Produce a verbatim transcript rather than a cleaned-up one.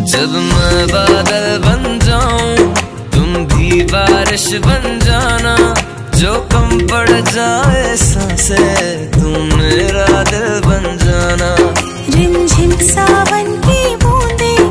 जब मैं बादल बन जाऊं तुम भी बारिश बन जाना, जो कम पड़ जाए सांसें तुम मेरा दिल